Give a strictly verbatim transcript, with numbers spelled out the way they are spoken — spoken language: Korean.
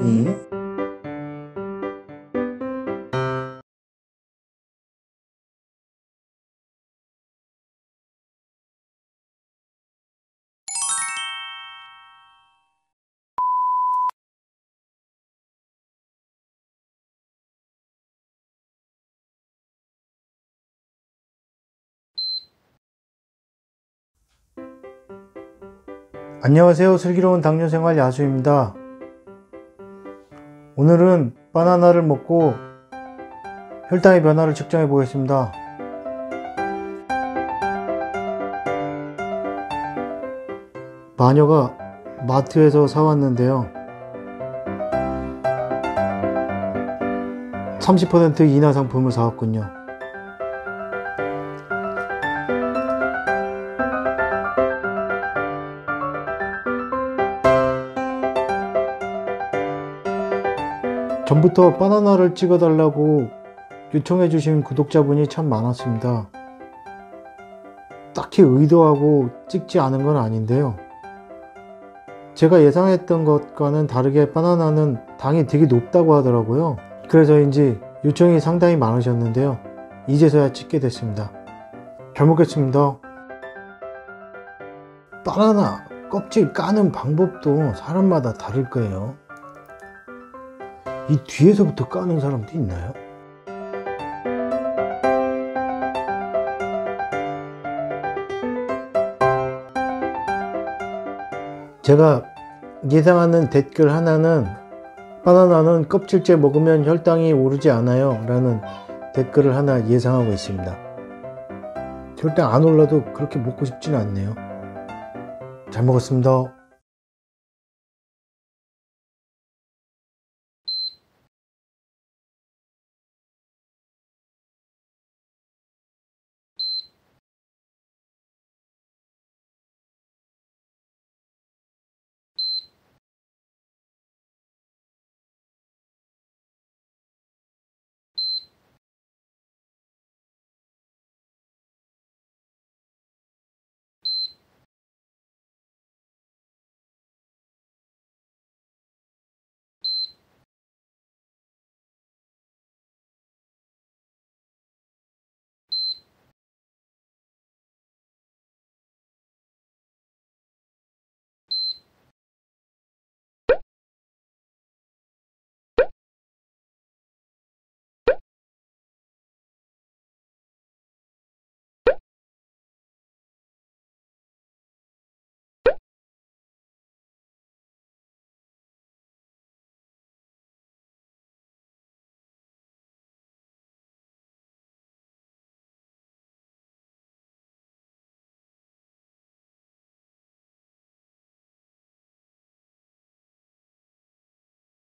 이. 안녕하세요. 슬기로운 당뇨생활 야수입니다. 오늘은 바나나를 먹고 혈당의 변화를 측정해 보겠습니다. 마녀가 마트에서 사왔는데요, 삼십 퍼센트 인하 상품을 사왔군요. 전부터 바나나를 찍어 달라고 요청해 주신 구독자분이 참 많았습니다. 딱히 의도하고 찍지 않은 건 아닌데요, 제가 예상했던 것과는 다르게 바나나는 당이 되게 높다고 하더라고요. 그래서인지 요청이 상당히 많으셨는데요, 이제서야 찍게 됐습니다. 잘 먹겠습니다. 바나나 껍질 까는 방법도 사람마다 다를 거예요. 이 뒤에서부터 까는 사람도 있나요? 제가 예상하는 댓글 하나는 바나나는 껍질째 먹으면 혈당이 오르지 않아요 라는 댓글을 하나 예상하고 있습니다. 혈당 안 올라도 그렇게 먹고 싶지는 않네요. 잘 먹었습니다.